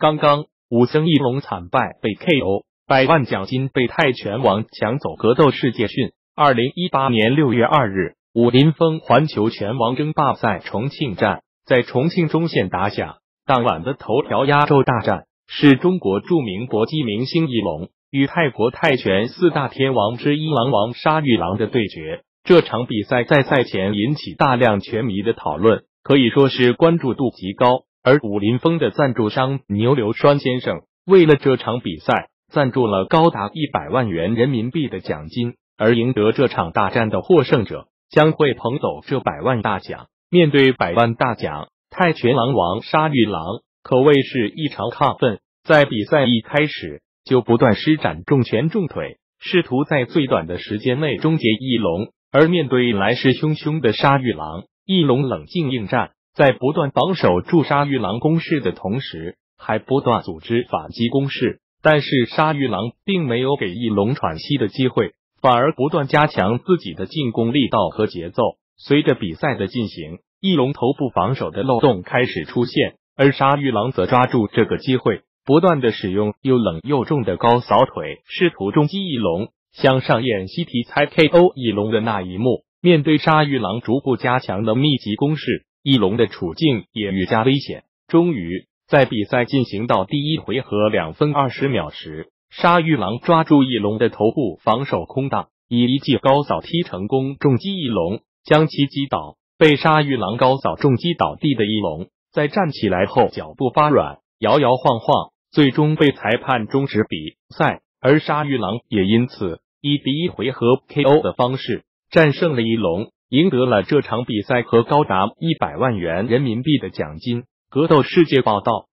刚刚武僧一龙惨败被 KO，100万奖金被泰拳王抢走。格斗世界讯，2018年6月2日，武林风环球拳王争霸赛重庆站在重庆中线打响。当晚的头条压轴大战是中国著名搏击明星一龙与泰国泰拳四大天王之一狼王沙玉郎的对决。这场比赛在赛前引起大量拳迷的讨论，可以说是关注度极高。而武林风的赞助商牛流川先生为了这场比赛赞助了高达100万元人民币的奖金，而赢得这场大战的获胜者将会捧走这100万大奖。面对100万大奖，泰拳狼王沙玉郎可谓是异常亢奋，在比赛一开始就不断施展重拳重腿，试图在最短的时间内终结一龙。而面对来势汹汹的沙玉郎，一龙冷静应战，在不断防守住沙玉郎攻势的同时，还不断组织反击攻势。但是沙玉郎并没有给一龙喘息的机会，反而不断加强自己的进攻力道和节奏。随着比赛的进行，一龙头部防守的漏洞开始出现，而沙玉郎则抓住这个机会，不断的使用又冷又重的高扫腿，试图终击一龙。像上演习题材 KO 一龙的那一幕，面对沙玉郎逐步加强的密集攻势，一龙的处境也愈加危险。终于在比赛进行到第一回合2分20秒时，沙玉郎抓住一龙的头部防守空档，以一记高扫踢成功重击一龙，将其击倒。被沙玉郎高扫重击倒地的一龙在站起来后脚步发软，摇摇晃晃，最终被裁判终止比赛。而沙玉郎也因此以第一回合 KO 的方式战胜了一龙，赢得了这场比赛和高达100万元人民币的奖金。格斗世界报道。